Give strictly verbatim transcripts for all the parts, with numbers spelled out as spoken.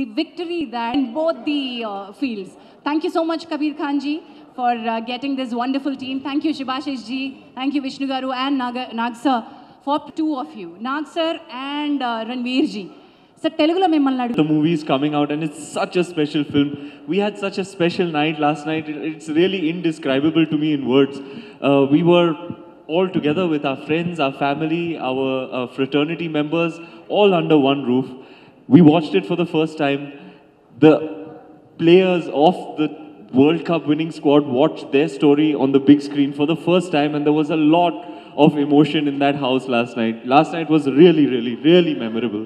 victory that in both the uh, fields. Thank you so much, Kabir Khan ji, for uh, getting this wonderful team. Thank you, Shibashish ji. Thank you, Vishnu Garu and Nag, Nag sir, for two of you, Nag sir and uh, Ranveer ji. Sir, Telugulo mimmalni adu. The movie is coming out and it's such a special film. We had such a special night last night. It's really indescribable to me in words. Uh, we were all together with our friends, our family, our uh, fraternity members, all under one roof. We watched it for the first time. The players of the World Cup winning squad watched their story on the big screen for the first time, and there was a lot of emotion in that house last night. Last night was really, really, really memorable.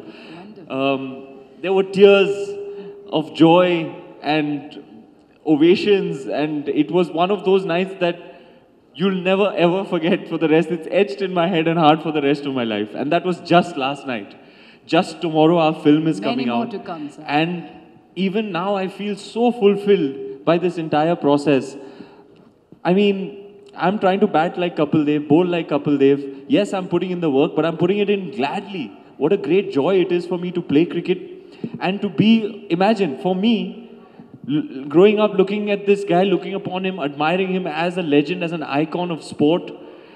Um, there were tears of joy and ovations, and it was one of those nights that you'll never ever forget for the rest. It's etched in my head and heart for the rest of my life. And that was just last night. Just tomorrow our film is Many coming more out. to come, sir. And even now I feel so fulfilled by this entire process. I mean, I'm trying to bat like Kapil Dev, bowl like Kapil Dev. Yes, I'm putting in the work, but I'm putting it in gladly. What a great joy it is for me to play cricket and to be, imagine, for me, l growing up looking at this guy, looking upon him, admiring him as a legend, as an icon of sport,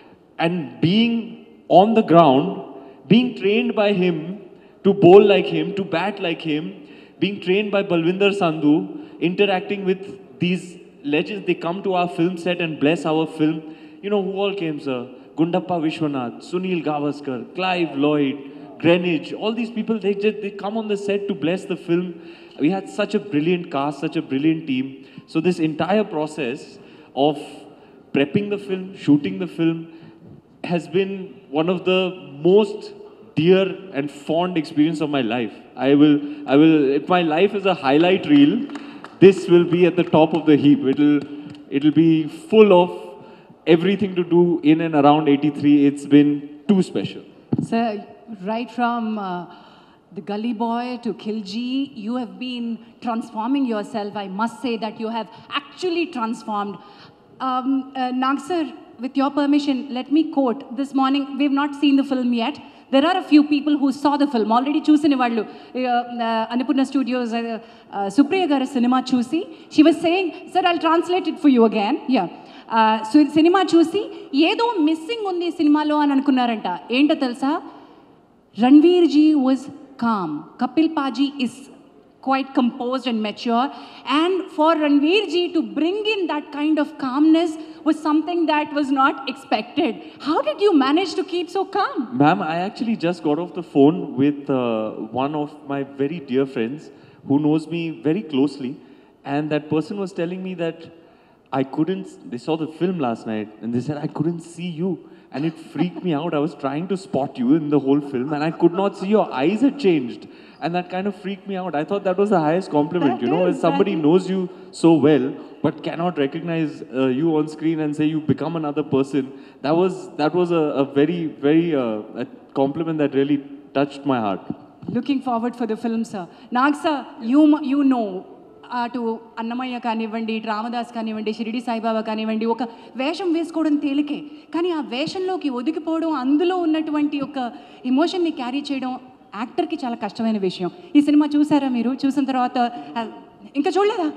and being on the ground, being trained by him to bowl like him, to bat like him, being trained by Balwinder Sandhu, interacting with these legends. They come to our film set and bless our film. You know who all came, sir? Gundappa Vishwanath, Sunil Gavaskar, Clive Lloyd, Greenwich, all these people, they just they come on the set to bless the film. We had such a brilliant cast, such a brilliant team. So this entire process of prepping the film, shooting the film, has been one of the most dear and fond experience of my life. I will, I will, if my life is a highlight reel, this will be at the top of the heap. It'll, it'll be full of everything to do in and around eighty-three. It's been too special. Sir, right from uh, the gully boy to Khilji, you have been transforming yourself. I must say that you have actually transformed. Um, uh, Nag sir, with your permission, let me quote. This morning, we have not seen the film yet. There are a few people who saw the film, already choosing Ivallu. Annapurna Studios, uh, uh, Supriya Gara cinema chusi. She was saying, sir, I'll translate it for you again. Yeah. Uh, so cinema chusi, yedo missing undi cinema lo an anukunnaranta. Enta telsa? Ranveer ji was calm. Kapil Paji is quite composed and mature. And for Ranveer ji to bring in that kind of calmness was something that was not expected. How did you manage to keep so calm? Ma'am, I actually just got off the phone with uh, one of my very dear friends who knows me very closely. And that person was telling me that I couldn't, they saw the film last night and they said, I couldn't see you. And it freaked me out. I was trying to spot you in the whole film and I could not see. Your eyes had changed. And that kind of freaked me out. I thought that was the highest compliment, That you know, is, as somebody that is. knows you so well, but cannot recognize uh, you on screen and say you become another person. That was, that was a, a very, very uh, a compliment that really touched my heart. Looking forward for the film, sir. Nag sir, you, you know, అటు అన్నమయ్య కానివ్వండి, రామదాస్ కానివ్వండి, షిరిడి సాయిబాబా కానివ్వండి, ఒక వేషం వేసుకోవడం తేలికే. కానీ ఆ వేషంలోకి ఒదిగిపోవడం, అందులో ఉన్నటువంటి ఒక ఎమోషన్ని క్యారీ చేయడం యాక్టర్కి చాలా కష్టమైన విషయం. ఈ సినిమా చూసారా మీరు? చూసిన తర్వాత ఇంకా చూడలేదా?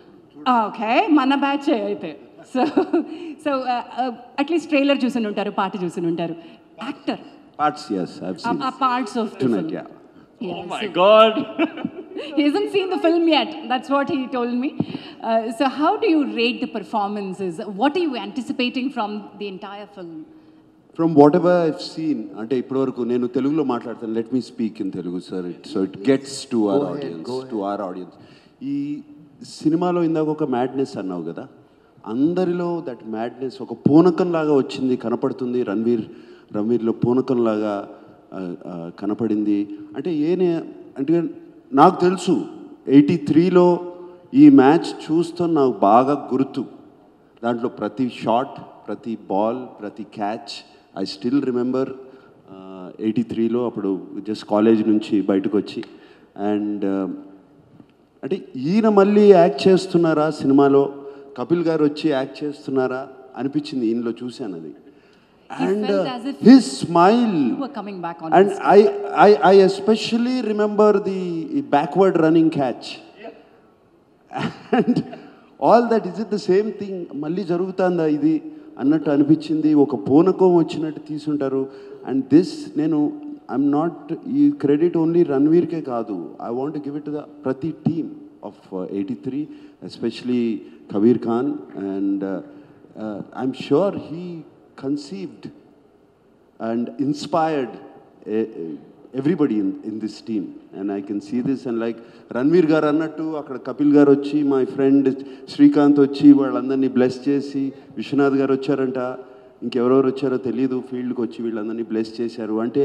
ఓకే, మన బ్యాచ్ అయితే. సో సో అట్లీస్ట్ ట్రైలర్ చూసి ఉంటారు, పాట చూసి ఉంటారు. Actor Parts, yes, I've seen. ఆ parts of the Tonight, film. yeah. Yes. Oh my God! He hasn't seen the film yet. That's what he told me. Uh, so how do you rate the performances? What are you anticipating from the entire film? From whatever I've seen, అంటే ఇప్పటివరకు నేను తెలుగులో మాట్లాడతాను. Let me speak in Telugu, sir. It, so it gets to our Go ahead, audience, go ahead. to our audience. ఈ సినిమాలో ఇందాక ఒక madness అన్నావు కదా, అందరిలో దట్ మ్యాడ్నెస్ ఒక పూనకం లాగా వచ్చింది, కనపడుతుంది. రణ్వీర్ రణ్వీర్లో పూనకం లాగా కనపడింది. అంటే ఏనే అంటే నాకు తెలుసు ఎయిటీ త్రీలో ఈ మ్యాచ్ చూస్తూ నాకు బాగా గుర్తు. దాంట్లో ప్రతి షాట్, ప్రతి బాల్, ప్రతి catch I still remember. Eighty త్రీలో అప్పుడు జస్ట్ కాలేజ్ నుంచి బయటకు వచ్చి అండ్ అంటే ఈయన మళ్ళీ యాక్ట్ చేస్తున్నారా సినిమాలో, కపిల్ గారు వచ్చి యాక్ట్ చేస్తున్నారా అనిపించింది ఈయనలో చూశాను. అది And felt uh, as if his smile. you were coming back on And his I, I, I especially remember the backward running catch. And all that, is it the same thing? Malli jarugutanda idi annattu anipichindi, oka ponakom vachinattu teesuntaru. And this, nenu, I'm not, ee credit only Ranveer ke kaadu. I want to give it to the prati team of uh, eighty-three, especially Kabir Khan. And uh, uh, I'm sure he conceived and inspired uh, everybody in, in this team. And I can see this, and like Ranveer garu annattu akkada Kapil garu vachi, my friend Srikanth vachi vallandarni bless chesi, Vishwanath garu vacharanta, ఇంకెవరెవరు వచ్చారో తెలియదు, ఫీల్డ్కి వచ్చి వీళ్ళందరినీ bless చేశారు. అంటే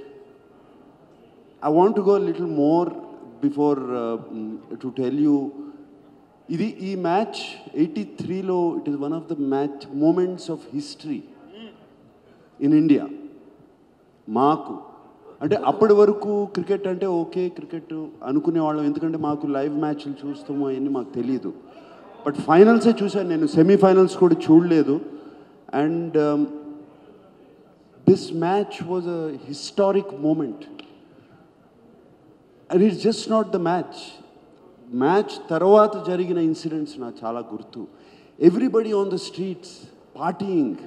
I want to go a little more before uh, to tell you, ఇది ఈ match eighty త్రీలో it is one of the match moments of history in India. మాకు అంటే అప్పటి వరకు క్రికెట్ అంటే ఓకే క్రికెట్ అనుకునేవాళ్ళం, ఎందుకంటే మాకు లైవ్ మ్యాచ్లు చూస్తాము అవన్నీ మాకు తెలియదు. బట్ ఫైనల్సే చూశాను నేను, సెమీఫైనల్స్ కూడా చూడలేదు. And this match was a historic moment. And it's just not the match, match తర్వాత జరిగిన ఇన్సిడెంట్స్ నాకు చాలా గుర్తు. Everybody on the streets partying,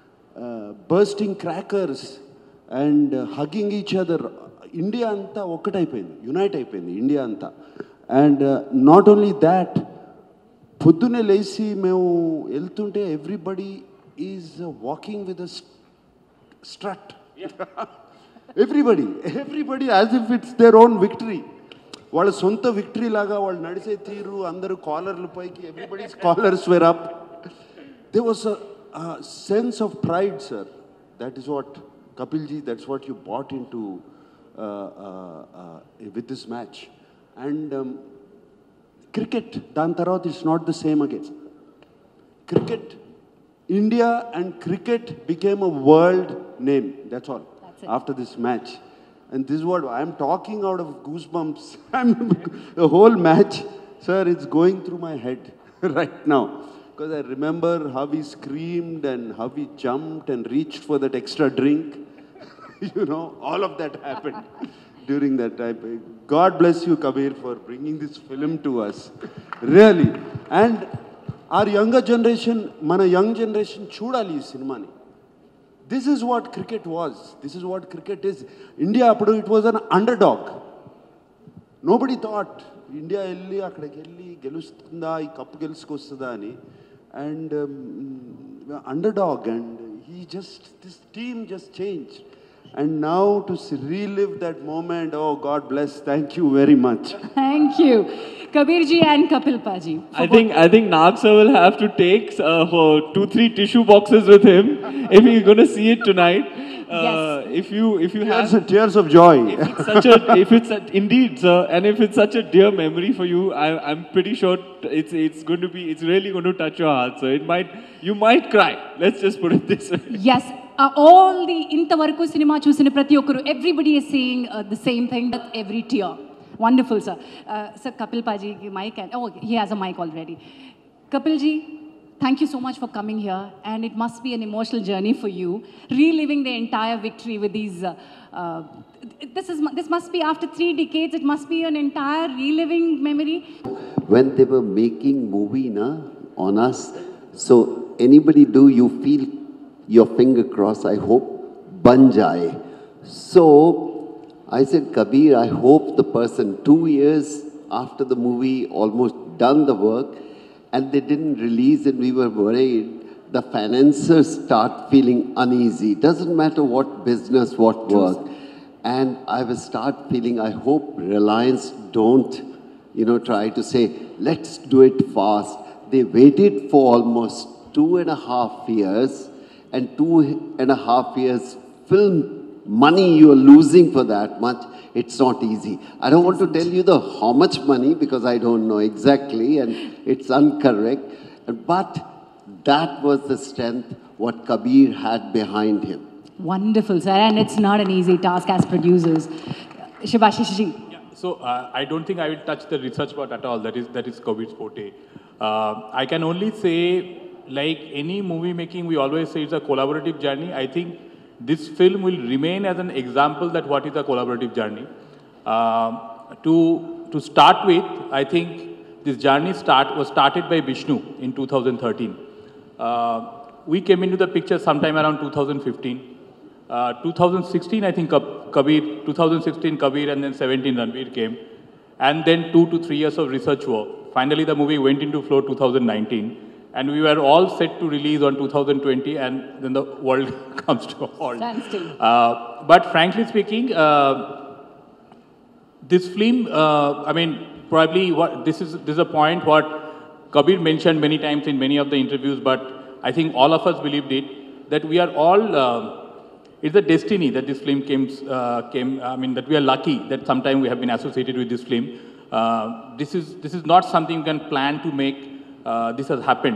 bursting crackers and hugging each other. India అంతా ఒక్కటైపోయింది, యునైట్ అయిపోయింది ఇండియా అంతా. అండ్ నాట్ ఓన్లీ దాట్, పొద్దున్నే లేచి మేము వెళ్తుంటే everybody is walking with a strut. Everybody everybody as if it's their own victory. వాళ్ళ సొంత విక్టరీ లాగా వాళ్ళు నడిచే తీరు, అందరూ కాలర్లు పైకి, everybody's collars were up. They was a sense of pride, sir. That is what Kapil ji, that's what you bought into uh, uh, uh, with this match. And um, cricket, dan tarawat is not the same again. Cricket, India and cricket became a world name. That's all. That's after this match. And this is what I'm talking out of goosebumps. I'm the whole match, sir, it's going through my head right now. Because I remember how he screamed and how he jumped and reached for that extra drink. You know, all of that happened during that time. God bless you, Kabir, for bringing this film to us. Really. And our younger generation, mana young generation, chudali ee cinemani. This is what cricket was. This is what cricket is. India, appudu it was an underdog. Nobody thought India elli akkadiki elli gelustunda, ee cup gelusukostada ani. And um, underdog, and he just, this team just changed. And now to relive that moment, oh God bless, thank you very much. Thank you, Kabir ji and Kapil Paji. I think I think Nag sir will have to take uh, for two three tissue boxes with him if he's going to see it tonight. Uh, yes. If you if you Tears, have tears of joy. if it's such a if it's such, indeed, sir, and if it's such a dear memory for you, I, I'm pretty sure it's it's going to be it's really going to touch your heart. So it might you might cry. Let's just put it this way. Yes. Uh, all the ఇంతవరకు సినిమా చూసిన ప్రతి ఒక్కరు, everybody is saying uh, the same thing with every tear. Wonderful, sir. Uh, sir, Kapil Paji, mic, and oh, he has a mic already. Kapil ji, thank you so much for coming here, and it must be an emotional journey for you, reliving the entire victory with these. Uh, uh, this is this must be after three decades. It must be an entire reliving memory. When they were making movie na on us, so anybody do you feel your finger cross, I hope, ban jaye. So I said, Kabir, I hope the person two years after the movie almost done the work and they didn't release and we were worried, the financiers start feeling uneasy. Doesn't matter what business, what work. And I will start feeling, I hope Reliance don't, you know, try to say, let's do it fast. They waited for almost two and a half years. And two and a half years film money you are losing for that much, it's not easy. I don't want to tell you the how much money because I don't know exactly and it's incorrect. But that was the strength what Kabir had behind him. Wonderful, sir. And it's not an easy task as producers. Shivashish ji. Yeah, so uh, I don't think I will touch the research part at all. That is, that is Kabir's forte. Uh, I can only say like any movie making, we always say it's a collaborative journey. I think this film will remain as an example that what is a collaborative journey. Uh, to, to start with, I think this journey start, was started by Vishnu in two thousand thirteen. Uh, we came into the picture sometime around two thousand fifteen. Uh, two thousand sixteen, I think Kabir, two thousand sixteen Kabir, and then seventeen Ranveer came. And then two to three years of research work. Finally, the movie went into flow two thousand nineteen. And we were all set to release on two thousand twenty, and then the world comes to a halt. Standstill. Uh, but frankly speaking, uh, this film, uh, I mean, probably what this is, this is a point what Kabir mentioned many times in many of the interviews, but I think all of us believed it, that we are all, uh, it's a destiny that this film came, uh, came, I mean, that we are lucky that sometime we have been associated with this film. Uh, this is, this is not something you can plan to make. Uh, this has happened.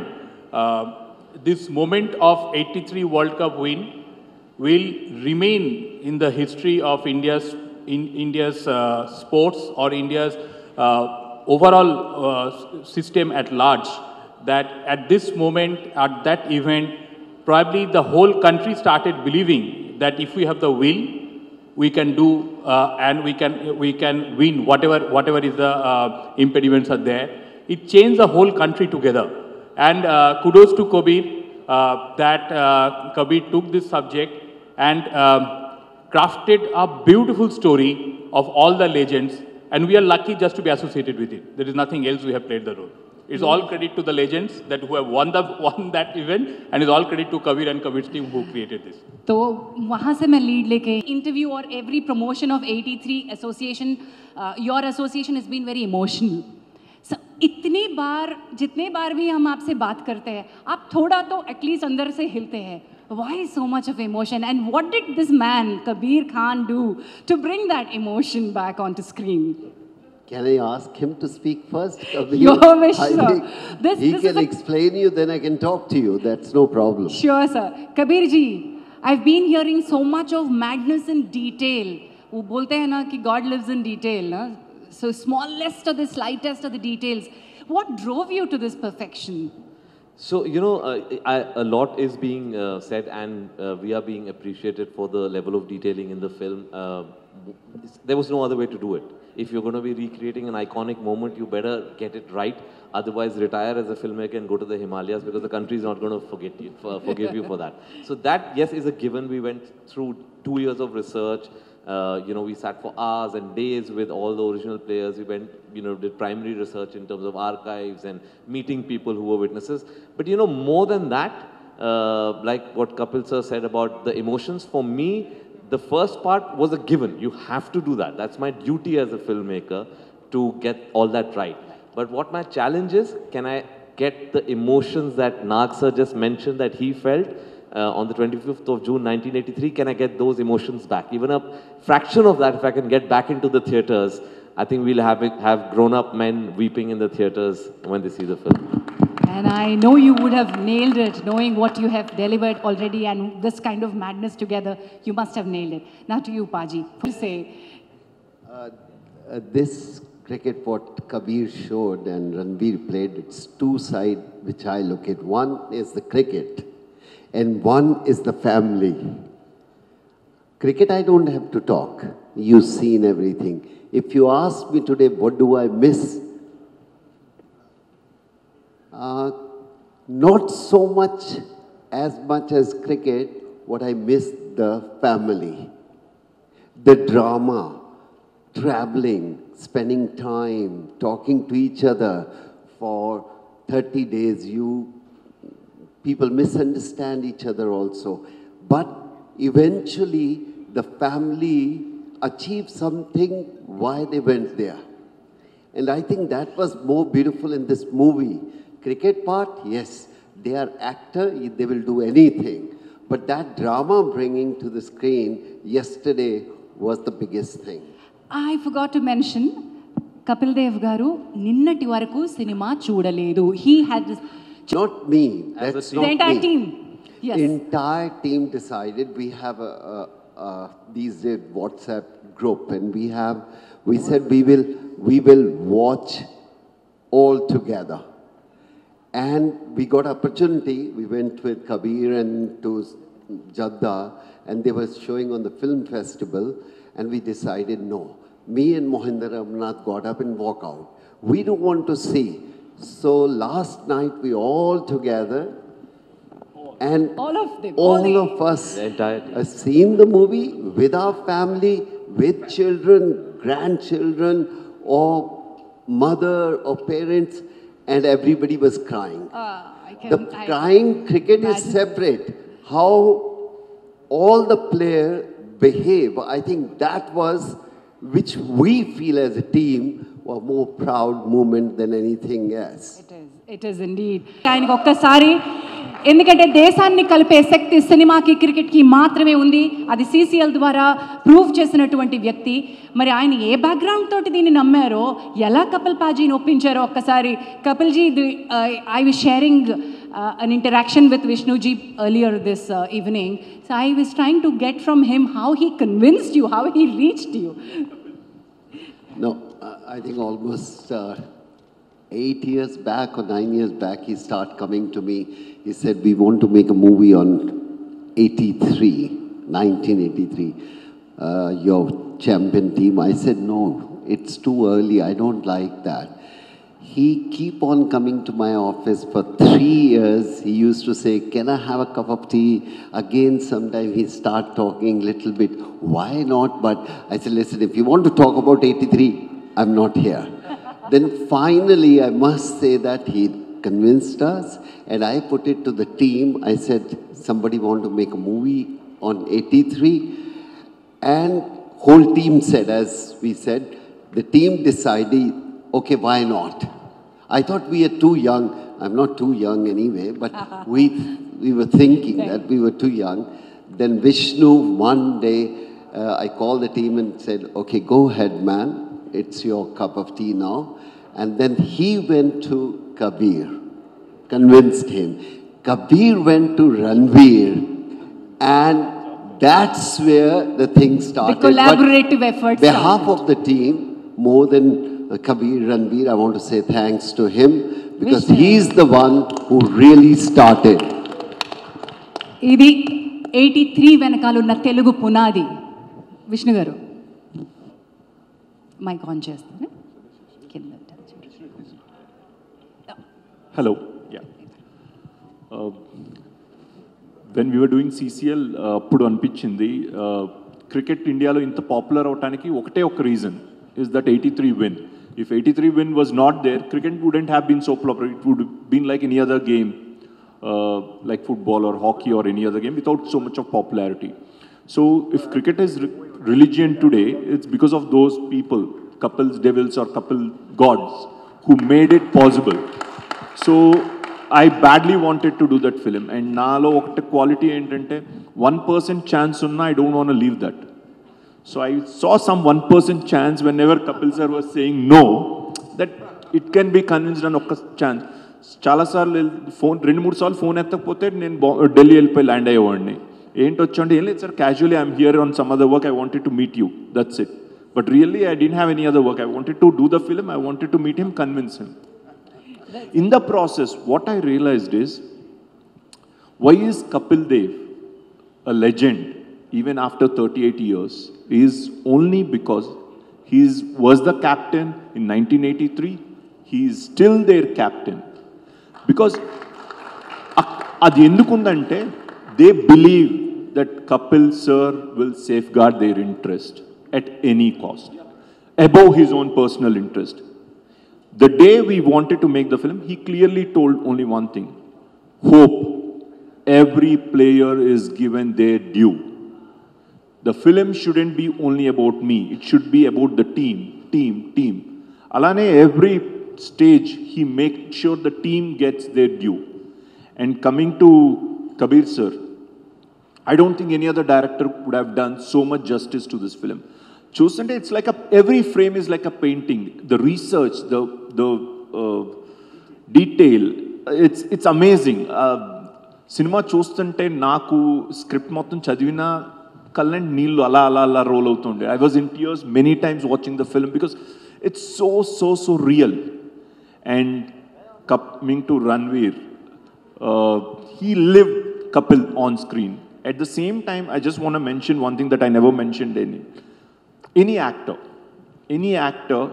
Uh, this moment of eighty-three World Cup win will remain in the history of India's, in India's uh, sports or India's uh, overall uh, system at large. That at this moment, at that event, probably the whole country started believing that if we have the will, we can do uh, and we can, we can win whatever, whatever is the uh, impediments are there. It changed the whole country together. And uh, kudos to Kabir uh, that uh, Kabir took this subject and um, crafted a beautiful story of all the legends. And we are lucky just to be associated with it. There is nothing else we have played the role. It's all credit to the legends that who have won, the, won that event, and it's all credit to Kabir and Kabir's team who created this. तो वहाँ से मैं lead लेके interview और every promotion of eighty-three association your association is been very emotional. So, इतनी बार जितने बार भी हम आपसे बात करते हैं आप थोड़ा तो एटलीस्ट अंदर से हिलते हैं. Why so much of emotion, and what did this man Kabir Khan do to bring that emotion back onto screen? Can I ask him to speak first? Kabir? Your wish, I sir. think This- he this can is a- explain you, then I can talk to you. That's no problem. Sure, sir. Kabir ji, I've been hearing so much of madness in detail. वो बोलते हैं ना कि God lives in detail, ना? So smallest or the slightest of the details. What drove you to this perfection? So, you know, uh, I, a lot is being uh, said, and uh, we are being appreciated for the level of detailing in the film. Uh, there was no other way to do it. If you're going to be recreating an iconic moment, you better get it right. Otherwise, retire as a filmmaker and go to the Himalayas, because the country is not going to forget you, for, forgive you for that. So that, yes, is a given. We went through two years of research. Uh, you know, we sat for hours and days with all the original players. We went, you know, did primary research in terms of archives and meeting people who were witnesses. But, you know, more than that, uh, like what Kapil sir said about the emotions, for me, the first part was a given. You have to do that. That's my duty as a filmmaker, to get all that right. But what my challenge is, can I get the emotions that Nag sir just mentioned that he felt uh, on the twenty-fifth of June nineteen eighty-three, can I get those emotions back? Even a fraction of that, if I can get back into the theatres, I think we'll have, it, have grown-up men weeping in the theatres when they see the film. And I know you would have nailed it, knowing what you have delivered already and this kind of madness together. You must have nailed it. Now to you, Paji. To say, Uh, uh, this cricket what Kabir showed and Ranveer played, it's two sides which I look at. One is the cricket and one is the family. Cricket, I don't have to talk. You've seen everything. If you ask me today, what do I miss? Uh, not so much, as much as cricket, what I miss, the family, the drama, traveling, spending time, talking to each other for thirty days. You, people misunderstand each other also. But eventually, the family achieved something why they went there. And I think that was more beautiful in this movie. Cricket part, yes, they are actor, they will do anything. But that drama bringing to the screen yesterday was the biggest thing. I forgot to mention, Kapil Dev Garu, ninnati varaku cinema chudaledu. He had this, Not me, that's the not entire me. team. Yes. Entire team decided. We have a, a, a these days WhatsApp group, and we have, we said we will, we will watch all together. And we got opportunity. We went with Kabir and to Jadda, and they were showing on the film festival, and we decided no. Me and Mohinder Ramnath got up and walked out. We don't want to see. So last night we all together, and All of them. all the- of us The entire team. have seen the movie with our family, with children, grandchildren, or mother or parents, and everybody was crying. Ah, I can, The I- crying cricket is imagine. separate. How all the players behave, I think that was, which we feel as a team, a more proud moment than anything else. It is, it is indeed. ఆయనకు ఒక్కసారి ఎందుకంటే దేశాన్ని కలిపే శక్తి సినిమాకి క్రికెట్కి మాత్రమే ఉంది. అది సీసీఎల్ ద్వారా ప్రూవ్ చేసినటువంటి వ్యక్తి. మరి ఆయన ఏ బ్యాక్గ్రౌండ్ తోటి దీన్ని నమ్మారో, ఎలా కపిల్ పాజీని ఒప్పించారో ఒక్కసారి. Kapil ji, I was sharing an interaction with Vishnuji earlier this uh, evening. So I was trying to get from him how he convinced you, how he reached you. No, uh, I think almost uh, eight years back or nine years back, he started coming to me. He said, we want to make a movie on eighty-three, nineteen eighty-three, uh, your champion team. I said, no, it's too early. I don't like that. He keep on coming to my office for three years. He used to say, can I have a cup of tea? Again, sometime he start talking little bit. Why not? But I said, listen, if you want to talk about eighty-three, I'm not here. Then finally, I must say that he convinced us, and I put it to the team. I said, somebody want to make a movie on eighty-three? And whole team said, as we said, the team decided, okay, why not? I thought we are too young. I'm not too young anyway, but we, we were thinking that we were too young. Then Vishnu, one day, uh, I called the team and said, okay, go ahead, man. It's your cup of tea now. And then he went to Kabir, convinced him. Kabir went to Ranveer, and that's where the thing started. The collaborative effort behalf started. of the team, more than uh, Kabir Ranveer, I want to say thanks to him, because Vishnu. he's the one who really started. ఇది eighty three వెనకాలన్న తెలుగు పునాది. విష్ణు గారు mic on చేస్తాను. కింద Hello. Yeah. Uh, when we were doing C C L, అప్పుడు అనిపించింది cricket ఇండియాలో ఇంత పాపులర్ అవడానికి ఒకటే ఒక reason is that eighty-three win. If eighty-three win was not there, cricket wouldn't have been so popular. It would have been like any other game, uh, like football or hockey or any other game, without so much of popularity. So if cricket is re religion today, it's because of those people, couples devils or couple gods, who made it possible. So I badly wanted to do that film, and naalo okta quality entante one percent chance unna I don't want to leave that. So I saw some one percent chance whenever Kapil sir was saying no, that it can be convinced on okka chance. Chala sarlu phone rendu moodu saarlu phone ettapothe nenu Delhi వెళ్ళిపోయి land అయ్యేవాడిని. ఏంటి వచ్చండి ఏం లేదు sir, casually I'm here on some other work, I wanted to meet you, that's it. But really I didn't have any other work, I wanted to do the film, I wanted to meet him, convince him. In the process, what I realized is, why is Kapil Dev a legend even after thirty-eight years is only because he was the captain in nineteen eighty-three, he is still their captain. Because adi endukundante they believe that Kapil sir will safeguard their interest at any cost, above his own personal interest. The day we wanted to make the film, he clearly told only one thing: hope. Every player is given their due. The film shouldn't be only about me. It should be about the team, team, team. Alane, every stage, he makes sure the team gets their due. And coming to Kabir sir, I don't think any other director would have done so much justice to this film. Chusante, it's like a, every frame is like a painting. The research, the the uh, detail, it's it's amazing. Cinema చూస్తుంటే నాకు script మొత్తం చదివిన కళ్ళంటి నీళ్ళు అలా అలా అలా role అవుతుండే. I was in tears many times watching the film because it's so so so real. And coming to Ranveer, uh, he lived Kapil on screen. At the same time, I just want to mention one thing that I never mentioned in any actor. Any actor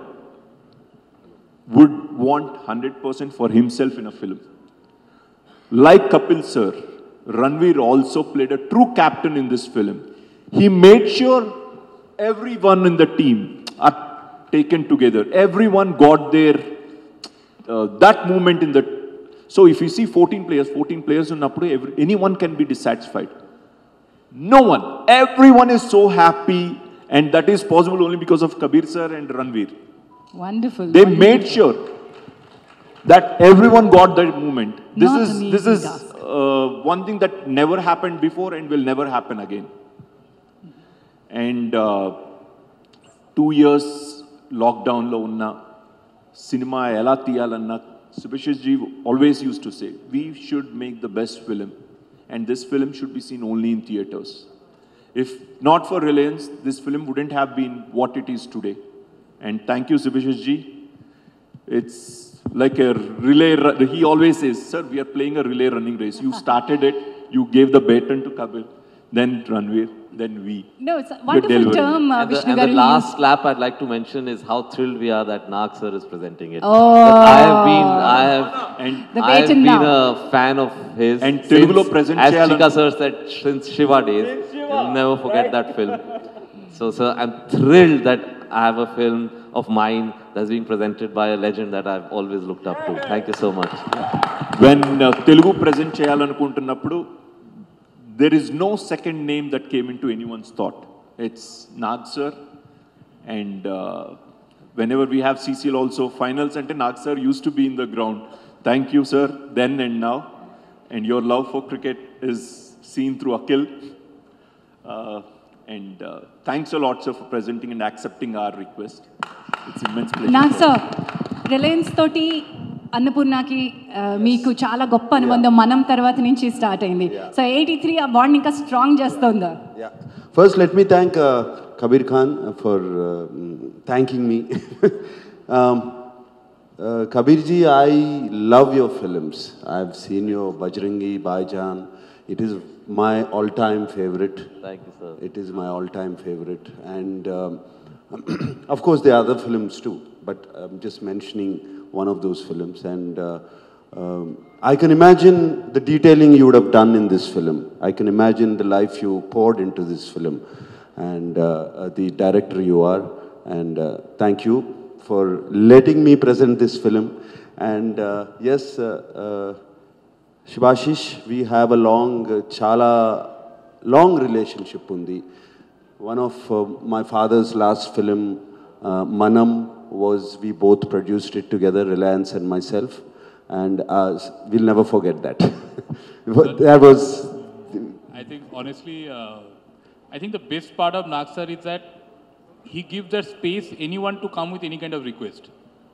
would want one hundred percent for himself in a film. Like Kapil sir, Ranveer also played a true captain in this film. He made sure everyone in the team are taken together. Everyone got their, uh, that moment in the, so if you see fourteen players, fourteen players in Nappudu, every, anyone can be dissatisfied. No one. Everyone is so happy, and that is possible only because of Kabir sir and Ranveer. Wonderful. They wonderful. made sure that everyone got that moment. This Not is an this easy is task. uh, one thing that never happened before and will never happen again. And uh, two years lockdown lo unna cinema ela tiyalanna Subhashish ji always used to say, we should make the best film, and this film should be seen only in theaters. If not for Reliance, this film wouldn't have been what it is today. And thank you, Subhashish ji. It's like a relay, ru- he always says, sir, we are playing a relay running race. You started it, you gave the baton to Kapil, then Ranveer, then we. No, it's a You're wonderful delivering. term, uh, And the, Vishnu and the garu last used. clap I'd like to mention is how thrilled we are that Nag sir is presenting it. Oh. I have been, I have, And The I have baton been now. a fan of his. And since, Telugulo present as cheyalan- Chika sir said, since Shiva days. You'll never forget that film. So, sir, I'm thrilled that I have a film of mine that's being presented by a legend that I've always looked up to. Thank you so much. When uh, Telugu present cheyalanuntunnappudu, there is no second name that came into anyone's thought. It's Nag sir, and uh, whenever we have C C L also finals, and Nag sir used to be in the ground. Thank you, sir, then and now. And your love for cricket is seen through Akhil. Uh, and uh, thanks a lot, sir, for presenting and accepting our request. It's immense pleasure. Nag sir, Reliance తోటి అన్నపూర్ణకి మీకు చాలా గొప్ప అనుబంధం మనం తర్వాత నుంచి start అయింది. So eighty three ఆ బాండ్ ఇంకా స్ట్రాంగ్ చేస్తుందా? Yeah. First, let me thank uh, Kabir Khan for uh, thanking me. um, uh, Kabir ji, I love your films. I've seen your Bajrangi, Baijan. It is my all-time favorite. Thank you, sir. It is my all-time favorite. And um, of course, there are other films too, but I'm just mentioning one of those films. And uh, um, I can imagine the detailing you would have done in this film. I can imagine the life you poured into this film, and uh, uh, the director you are. And uh, thank you for letting me present this film. And uh, yes, uh, uh, Shubhashish, we have a long, uh, chala, long relationship undi. One of uh, my father's last film, uh, Manam, was we both produced it together, Reliance and myself, and uh, we'll never forget that. That was. I think honestly, uh, I think the best part of Nag sir is that he gives that space anyone to come with any kind of request.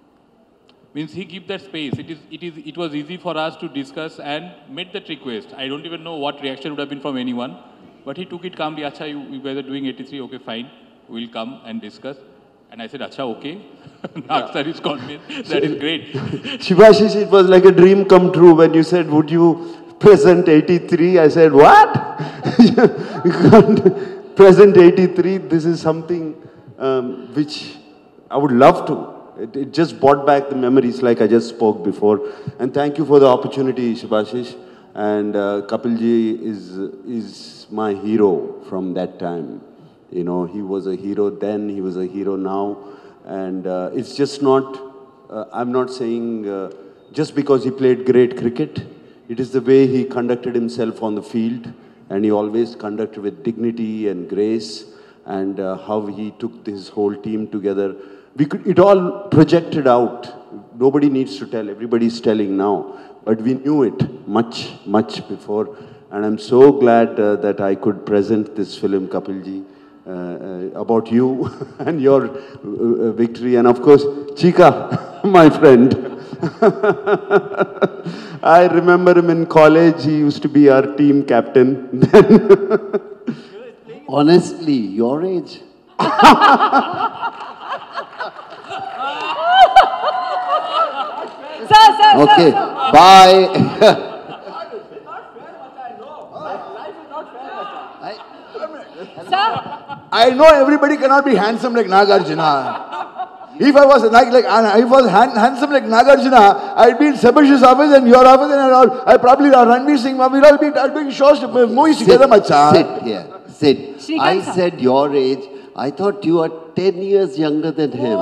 Means he gives that space. It is, it is, it was easy for us to discuss and made that request. I don't even know what reaction would have been from anyone, but he took it calmly. Acha, you, you guys are doing eighty-three. Okay, fine. We'll come and discuss. And I said, Acha, okay. Nag sir is convinced. That is great. Shubhashish, it was like a dream come true when you said, would you present eighty-three? I said, what? You can't present eighty-three. This is something um, which I would love to. It, it just brought back the memories like I just spoke before. And thank you for the opportunity, Shubhashish. And uh, Kapilji is, is my hero from that time. You know, he was a hero then, he was a hero now. And uh, it's just not, uh, I'm not saying uh, just because he played great cricket. It is the way he conducted himself on the field. And he always conducted with dignity and grace. And uh, how he took his whole team together. We could, it all projected out. Nobody needs to tell, everybody's telling now. But we knew it much, much before. And I'm so glad uh, that I could present this film, Kapilji. Uh, uh, about you and your uh, victory, and of course, Chika, my friend. I remember him in college. He used to be our team captain. Honestly, your age. Sir, sir, sir, Okay, sir, bye. sir. I know everybody cannot be handsome like Nagarjuna. If I was like, like if I was hand, handsome like Nagarjuna, I'd be in Sabash's office and your office and I'd, I'd probably uh, Ranveer Singh, we'll all be I'd doing shows, movies together, macha. Sit here. Sit. Shrikant I sir. said your age. I thought you are ten years younger than him.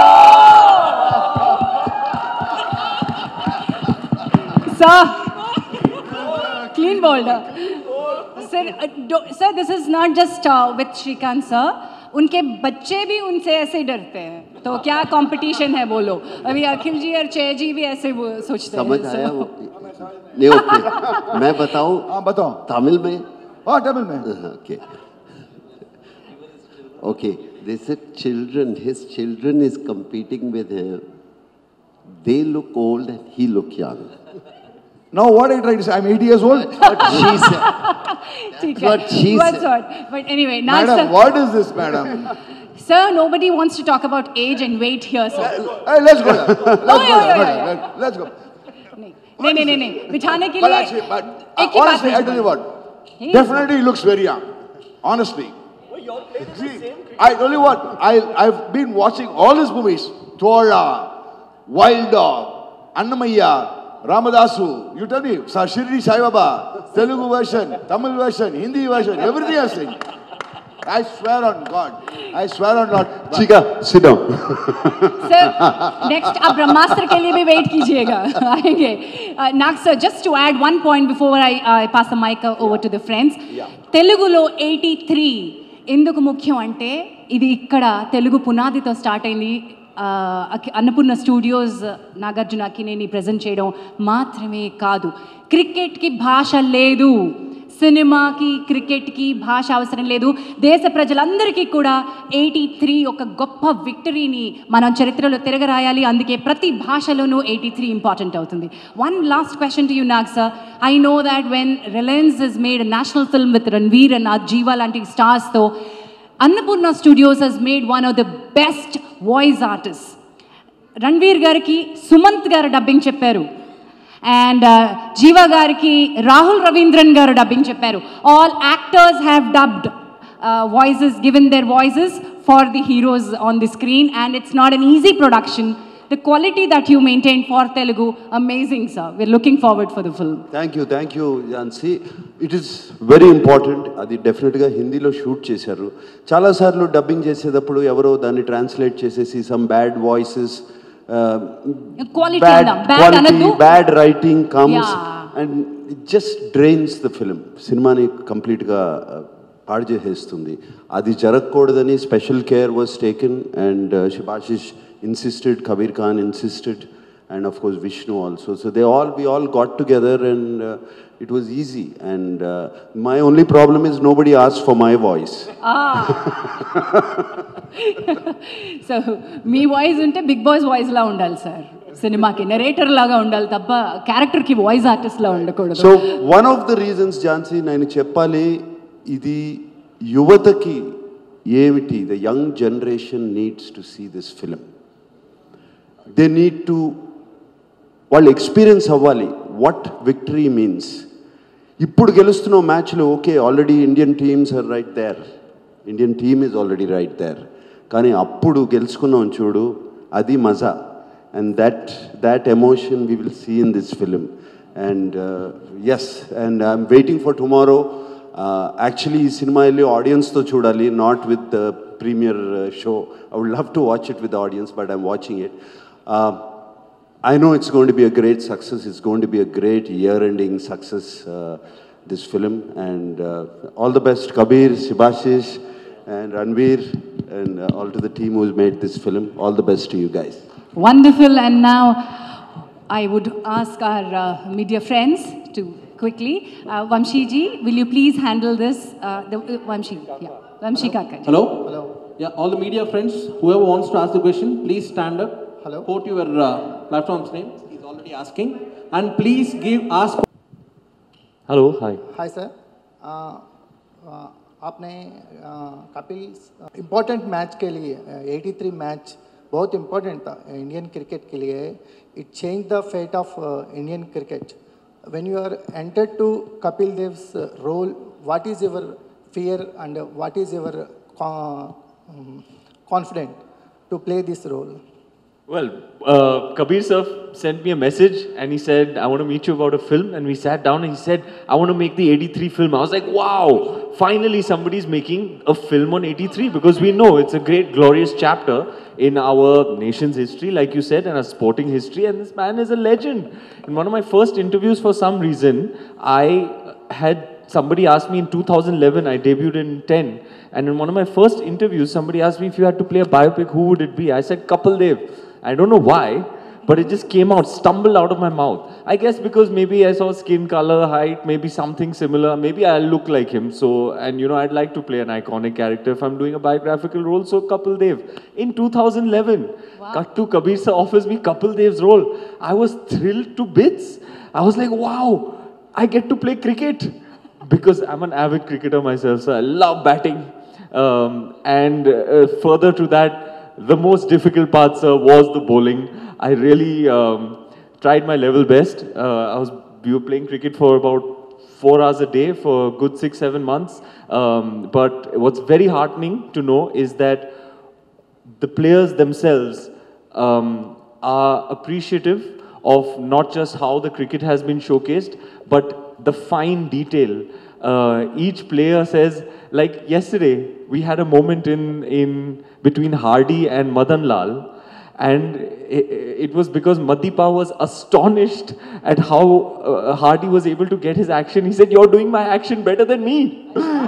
Sir, clean boulder. Sir, uh, do, sir, this is not just uh, with Shrikant sir. उनके बच्चे भी उनसे ऐसे डरते हैं तो क्या competition है बोलो अभी अखिल जी और जय जी भी ऐसे वो सोचते हैं समझ आया वो नहीं ओके मैं बताऊं हाँ बताओ तमिल में हाँ तमिल में okay okay they said children his children is competing with him they look old and he look young. Now what I try to say, I'm eighty years old. What she said. ठीक है What she What's said. what? But anyway now Madam, sir, what is this, madam? sir nobody wants to talk about age and weight here sir Hey, let's go. Let's Oh, go. yeah, yeah, yeah, Let's- Let's go. नहीं नहीं नहीं नहीं बिठाने के But लिए actually, but एक ही बात honestly, I tell you what. He- Definitely he looks very young. Honestly. See, I tell you what. I I've been watching all his movies. Thora, Wild Dog, Annamaya, Ramadasu. You tell me, Sir Shirdi Sai Baba, Telugu version, Tamil version, Hindi version, everything I've seen. I swear on God. I swear on God. Chika, sit down. Sir next आप ब्रह्मास्त्र के लिए भी wait कीजिएगा आएंगे Nag sir just to add one point before I pass the mic over to the friends తెలుగులో eighty three ఎందుకు ముఖ్యం అంటే ఇది ఇక్కడ తెలుగు పునాదితో స్టార్ట్ అయింది అన్నపూర్ణ స్టూడియోస్ నాగార్జున అక్కినేని ప్రజెంట్ చేయడం మాత్రమే కాదు క్రికెట్కి భాష లేదు సినిమాకి క్రికెట్కి భాష అవసరం లేదు దేశ ప్రజలందరికీ కూడా ఎయిటీ త్రీ ఒక గొప్ప విక్టరీని మనం చరిత్రలో తిరగరాయాలి అందుకే ప్రతి భాషలోనూ ఎయిటీ త్రీ ఇంపార్టెంట్ అవుతుంది one last question to you Nag sir I know that when Reliance is made national film with Ranveer and Jeeva లాంటి స్టార్స్తో Annapurna studios has made one of the best voice artist Ranveer గారికి సుమంత్ గారు డబ్బింగ్ చెప్పారు and uh, Jiva gariki Rahul Ravindran garu dubbing chepparu all actors have dubbed uh, voices given their voices for the heroes on the screen and it's not an easy production the quality that you maintain for Telugu amazing sir we're looking forward for the film thank you thank you Jhansi it is very important అది డెఫినెట్గా హిందీలో shoot చేశారు చాలాసార్లు dubbing చేసేటప్పుడు ఎవరో దాన్ని translate చేసేసి some bad voices quality bad andam, bad quality, anadu. bad writing comes Yeah. and it just drains the film. సినిమాని కంప్లీట్గా పాడు చేసేస్తుంది అది జరగకూడదని special care was taken and Shibasish insisted Kabir Khan insisted and of course Vishnu also. So they all, we all got together and uh, it was easy. And uh, my only problem is nobody asked for my voice. Ah. So మీ voice ఉంటే big boss voice లా ఉండాలి sir సినిమాకి narrator లాగా ఉండాలి తప్ప character కి voice artist లా ఉండకూడదు so one of the reasons Jhansi నేను చెప్పాలి ఇది యువతకి ఏమిటి the young generation needs to see this film they need to వాళ్ళు ఎక్స్పీరియన్స్ అవ్వాలి వాట్ విక్టరీ మీన్స్ ఇప్పుడు గెలుస్తున్న మ్యాచ్లో okay already Indian teams are right there Indian team is already right there కానీ అప్పుడు గెలుచుకున్నాం చూడు అది మజా and that that emotion we will see in this film and yes and I'm waiting for tomorrow actually ఈ సినిమా వెళ్ళి ఆడియన్స్తో చూడాలి not with the premiere show I would love to watch it with audience but I'm watching it I know it's going to be a great success. It's going to be a great year-ending success, uh, this film. And uh, all the best, Kabir, Shibashish, and Ranveer, and uh, all to the team who's made this film. All the best to you guys. Wonderful. And now I would ask our uh, media friends to quickly, uh, Vamshi ji, will you please handle this? Uh, the, uh, Vamshi, yeah. Vamshi Kaka. Hello? Hello. Yeah, all the media friends, whoever wants to ask the question, please stand up. Hello. Quote your uh, platform's name. He's already asking. And please give, ask. Hello, hi. Hi sir. Uh, uh, आपने Kapil important match के लिए eighty three match बहुत important था Indian cricket के लिए. It change the fate of Indian cricket. When you are entered to Kapil Dev's uh, role, what is your fear and uh, what is your uh, um, confident to play this role? Well, uh, Kabir sir sent me a message and he said, I want to meet you about a film. And we sat down and he said, I want to make the eighty-three film. I was like, wow, finally somebody's making a film on eighty-three, because we know it's a great, glorious chapter in our nation's history, like you said, and our sporting history. And this man is a legend. In one of my first interviews, for some reason, I had somebody asked me in two thousand eleven, I debuted in ten. And in one of my first interviews, somebody asked me if you had to play a biopic, who would it be? I said, Kapil Dev. I don't know why, but it just came out, stumbled out of my mouth. I guess because maybe I saw skin color, height, maybe something similar. Maybe I look like him. So, and you know, I'd like to play an iconic character if I'm doing a biographical role. So, Kapil Dev. In two thousand eleven, wow. Kattu Kabir sir offers me Kapil Dev's role. I was thrilled to bits. I was like, wow, I get to play cricket. Because I'm an avid cricketer myself, so I love batting. Um, and uh, further to that, the most difficult part, sir, was the bowling. I really um, tried my level best. Uh, I was, we were playing cricket for about four hours a day for a good six, seven months. Um, but what's very heartening to know is that the players themselves um, are appreciative of not just how the cricket has been showcased, but the fine detail. Uh, each player says, like yesterday, we had a moment in, in between Hardy and Madan Lal, and it, it was because Madipa was astonished at how uh, Hardy was able to get his action. He said, "You're doing my action better than me."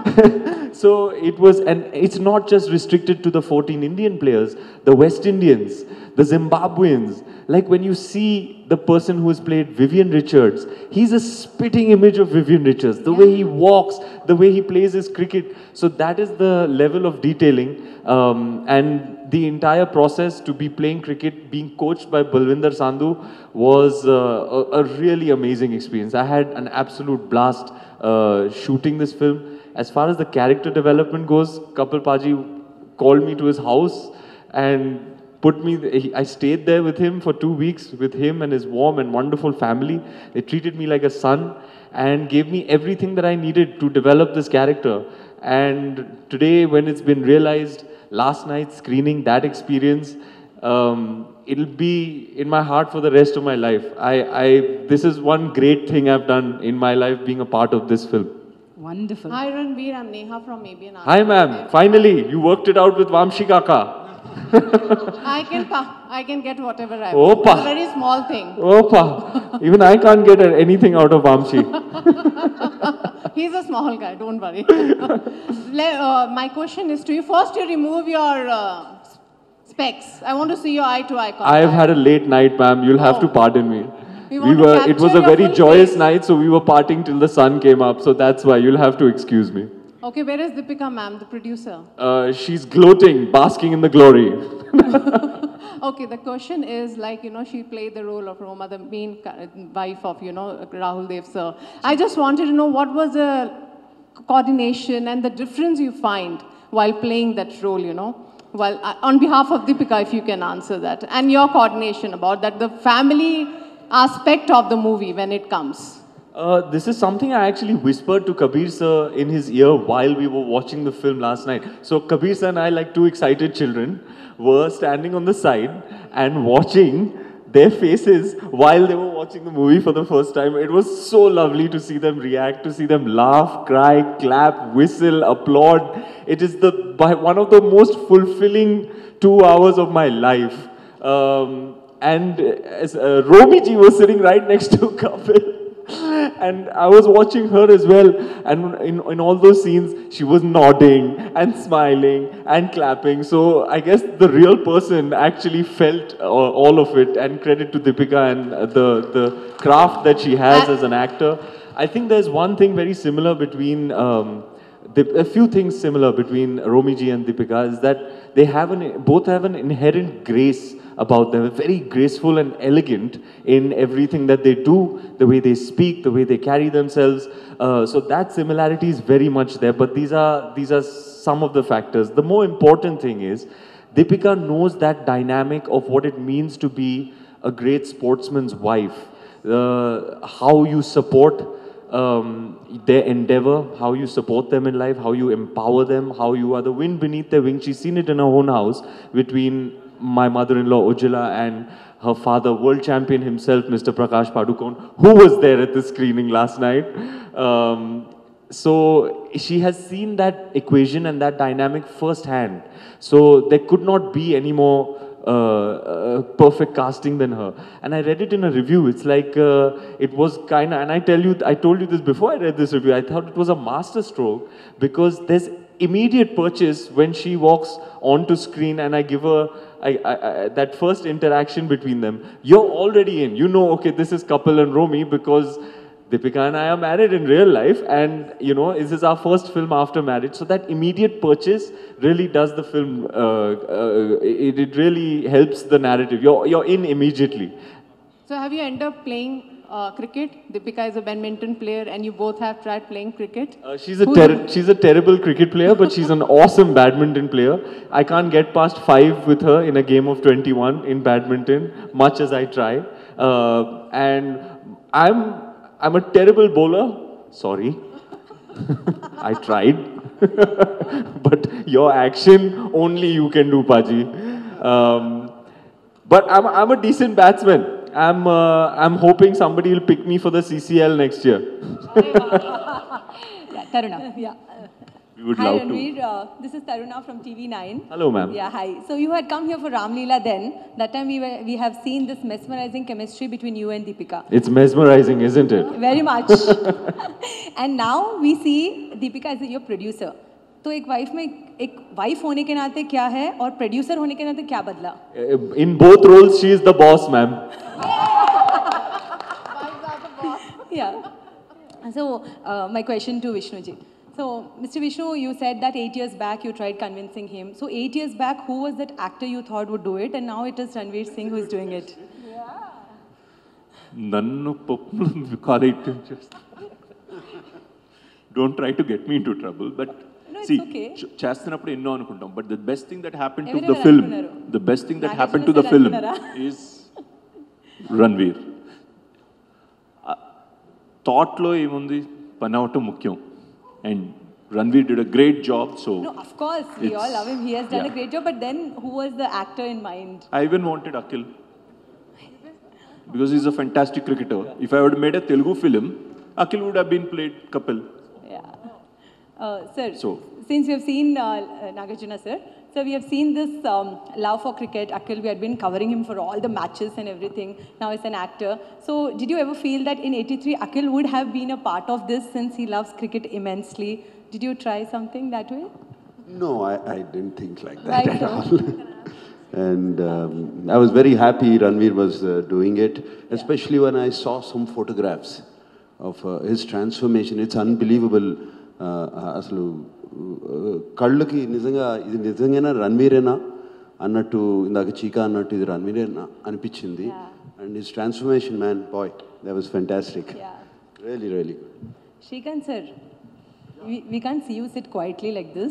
So it was, and it's not just restricted to the fourteen Indian players, the West Indians, the Zimbabweans. Like when you see the person who has played Vivian Richards, he's a spitting image of Vivian Richards. The way he walks, the way he plays his cricket. So that is the level of detailing. Um, and the entire process to be playing cricket, being coached by Balwinder Sandhu, was uh, a, a really amazing experience. I had an absolute blast uh, shooting this film. As far as the character development goes, Kapil Paji called me to his house and put me, I stayed there with him for two weeks, with him and his warm and wonderful family. They treated me like a son and gave me everything that I needed to develop this character. And today, when it's been realized, last night's screening, that experience, um, it'll be in my heart for the rest of my life. I, I, this is one great thing I've done in my life, being a part of this film. Wonderful. Hi Ranveer, I'm Neha from A B N. Hi ma'am, finally, you worked it out with Vamshi Kaka. I can I can get whatever I want. Opa. It's a very small thing. Opa. Even I can't get anything out of Vamshi. He's a small guy, don't worry. Le uh, my question is to you. First, you remove your uh, specs. I want to see your eye to eye contact. I have had a late night, ma'am. You'll have oh. to pardon me. We, we were. It was a very joyous face. night, so we were partying till the sun came up. So that's why you'll have to excuse me. Okay, where is Deepika ma'am, the producer? Uh, she's gloating, basking in the glory. Okay, the question is like, you know, she played the role of Roma, the main wife of, you know, Rahul Dev sir. I just wanted to know what was the coordination and the difference you find while playing that role, you know? Well, uh, on behalf of Deepika, if you can answer that. And your coordination about that, the family aspect of the movie when it comes. Uh, this is something I actually whispered to Kabir sir in his ear while we were watching the film last night. So Kabir sir and I, like two excited children, were standing on the side and watching their faces while they were watching the movie for the first time. It was so lovely to see them react, to see them laugh, cry, clap, whistle, applaud. It is the by one of the most fulfilling two hours of my life. Um, and as uh, Romi ji was sitting right next to Kapil. And I was watching her as well, and in, in all those scenes, she was nodding and smiling and clapping. So I guess the real person actually felt uh, all of it, and credit to Deepika and the, the craft that she has as an actor. I think there's one thing very similar between, um, the, a few things similar between Romi ji and Deepika is that they have an, both have an inherent grace about them, very graceful and elegant in everything that they do, the way they speak, the way they carry themselves. Uh, so that similarity is very much there, but these are, these are some of the factors. The more important thing is Deepika knows that dynamic of what it means to be a great sportsman's wife. Uh, how you support um, their endeavor, how you support them in life, how you empower them, how you are the wind beneath their wings. She's seen it in her own house between my mother-in-law Ujjwala and her father, world champion himself, Mister Prakash Padukone, who was there at the screening last night. Um, so she has seen that equation and that dynamic firsthand. So there could not be any more uh, uh, perfect casting than her. And I read it in a review. It's like uh, it was kind of, and I tell you, I told you this before I read this review. I thought it was a master stroke because there's immediate purchase when she walks onto screen and I give her I, I, I, that first interaction between them. You're already in. You know, okay, this is Kapil and Romi because Deepika and I are married in real life, and you know, this is our first film after marriage. So that immediate purchase really does the film. Uh, uh, it, it really helps the narrative. You're you're in immediately. So have you ended up playing uh, cricket? Deepika is a badminton player, and you both have tried playing cricket. Uh, she's a ter she's a terrible cricket player, but she's an awesome badminton player. I can't get past five with her in a game of twenty-one in badminton, much as I try. Uh, and I'm. I'm a terrible bowler. Sorry. I tried. But your action, only you can do, Paji. Um, but I'm, I'm a decent batsman. I'm, uh, I'm hoping somebody will pick me for the C C L next year. Yeah, Taruna. Yeah. We would Hi, love Ranveer. to. Uh, this is Taruna from T V nine. Hello, ma'am. Yeah, hi. So you had come here for Ram Leela then. That time we, were, we have seen this mesmerizing chemistry between you and Deepika. It's mesmerizing, isn't it? Very much. And now we see Deepika as your producer. तो एक wife में एक wife होने के नाते क्या है और प्रोड्यूसर होने के नाते क्या बदला? In both roles, she is the boss, ma'am. Yeah. So uh, my question to Vishnuji. So, Mister Vishnu, you said that eight years back you tried convincing him. So, eight years back, who was that actor you thought would do it? And now it is Ranveer Singh who is doing it. Nannu populu college. Don't try to get me into trouble, but no, it's see, okay. చేస్తున్నప్పుడు ఎన్నో అనుకుంటాం. But the best thing that happened to the Everyone film, అనుకున్నారు. the best thing that Nagarjuna happened to the sir film అనుకున్నారా? is Ranveer. Thought లో ఏముంది, పని అవటం ముఖ్యం. And Ranveer did a great job, so... No, of course, we all love him. He has done yeah. a great job. But then, who was the actor in mind? I even wanted Akhil. Because he's a fantastic cricketer. If I would have made a Telugu film, Akhil would have been played Kapil. Yeah. Uh, sir, So, since we have seen uh, Nagarjuna sir, so we have seen this um, love for cricket. Akhil, we had been covering him for all the matches and everything. Now he's an actor. So did you ever feel that in eighty-three, Akhil would have been a part of this since he loves cricket immensely? Did you try something that way? No, I, I didn't think like that Right, at so. all. And um, I was very happy Ranveer was uh, doing it, especially when I saw some photographs of uh, his transformation. It's unbelievable. Uh, అసలు కళ్ళకి నిజంగా ఇది నిజంగానే రణ్వీరేనా అన్నట్టు ఇందాక చీకా అన్నట్టు ఇది రణ్వీరేనా అనిపించింది. And his transformation, man, boy, that was fantastic. Yeah. Really, really. Shrikant sir, we, we can't see you sit quietly like this.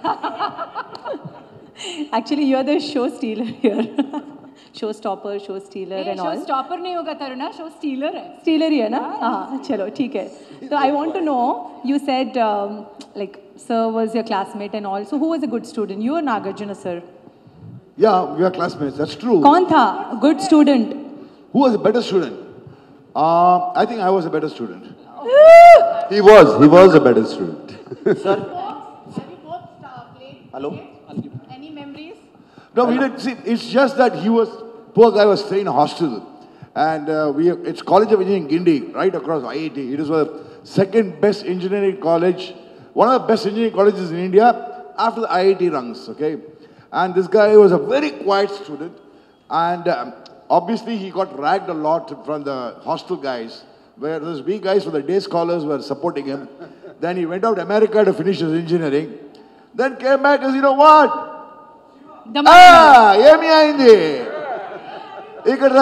Actually, you're the show stealer here. Showstopper, show stealer नहीं, and show all. stopper नहीं होगा Taruna, show stealer है. Stealer ही है ना? हाँ, चलो ठीक है. So I want to know, you said um, like sir was your classmate and all. So who was a good student? You or Nagarjuna sir? Yeah, we are classmates. That's true. कौन था good student? Who was a better student? Uh, I think I was a better student. He was, he was a better student. Sir, have you both uh, played Hello? cricket? Any memories? No, we didn't see. It's just that he was, poor guy was staying in a hostel. And uh, we, it's College of Engineering, Guindy, right across I I T. It is the second best engineering college, one of the best engineering colleges in India after the I I T rungs, okay? And this guy was a very quiet student. And um, obviously he got ragged a lot from the hostel guys, where those we guys from the day scholars were supporting him. Then he went out to America to finish his engineering. Then came back and said, you know what? Ah, ఏమి అయింది ఇక్కడ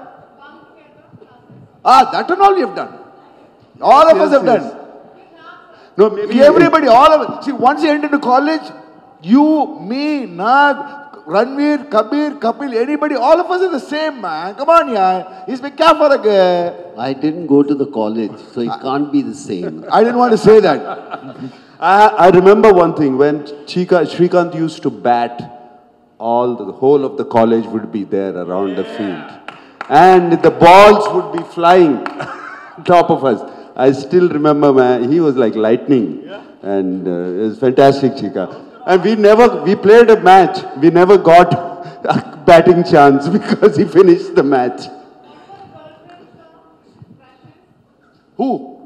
ah that and all we have done, all of Yes, us have yes. done. No, maybe Everybody, all of us. See, once you enter into college, you, me, Nag, Ranveer, Kabir, Kapil, anybody, all of us are the same, man. Come on, yeah. He's been care for a guy. I didn't go to the college, so it can't be the same. I didn't want to say that. I, I remember one thing, when Chika, Shrikant used to bat, all the, the whole of the college would be there around the field. And the balls would be flying top of us. I still remember, man, he was like lightning. And uh, it was fantastic, Chika. And we never, we played a match. We never got a batting chance because he finished the match. Who?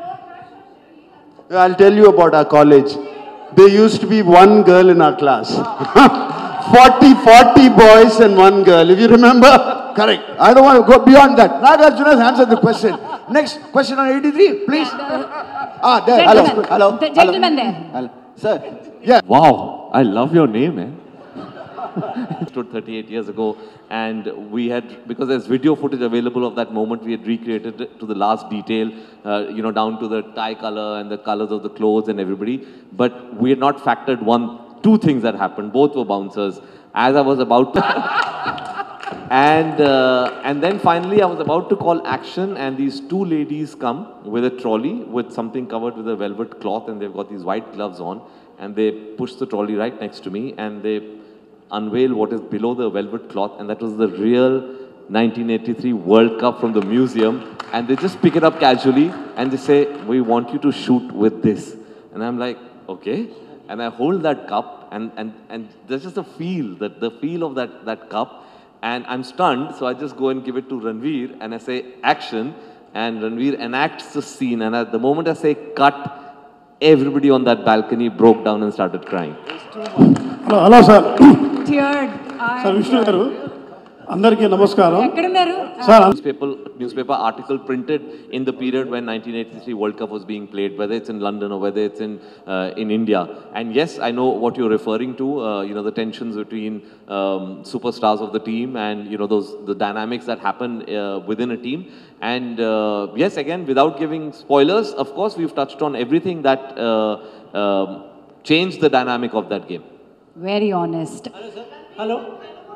I'll tell you about our college. There used to be one girl in our class. forty, forty boys and one girl, if you remember. Correct. I don't want to go beyond that. Nagarjuna has answered the question. Next question on eighty-three, please. Ah, there. Gentleman. Hello. Hello. The gentleman there. Hello. Sir. Yeah. Wow, I love your name, man. Stood thirty-eight years ago, and we had, because there's video footage available of that moment, we had recreated it to the last detail, uh, you know, down to the tie color and the colors of the clothes and everybody. But we had not factored one, two things that happened. Both were bouncers. As I was about to, and uh, and then finally I was about to call action, and these two ladies come with a trolley with something covered with a velvet cloth, and they've got these white gloves on, and they push the trolley right next to me, and they unveil what is below the velvet cloth, and that was the real nineteen eighty-three World Cup from the museum. And they just pick it up casually and they say, "We want you to shoot with this." And I'm like, okay. And I hold that cup, and, and, and there's just a feel, that the feel of that, that cup. And I'm stunned, so I just go and give it to Ranveer, and I say, action. And Ranveer enacts the scene, and at the moment I say, cut, everybody on that balcony broke down and started crying. Hello, hello, sir. Teared. Sir, Vishnu garu. Andarki namaskaram. Ekkadunaru? Sir, Newspaper, newspaper article printed in the period when nineteen eighty-three World Cup was being played, whether it's in London or whether it's in uh, in India. And yes, I know what you're referring to. Uh, you know, the tensions between um, superstars of the team, and you know those the dynamics that happen uh, within a team. And uh, yes, again, without giving spoilers, of course, we've touched on everything that uh, uh, changed the dynamic of that game. Very honest. Hello, sir. Hello.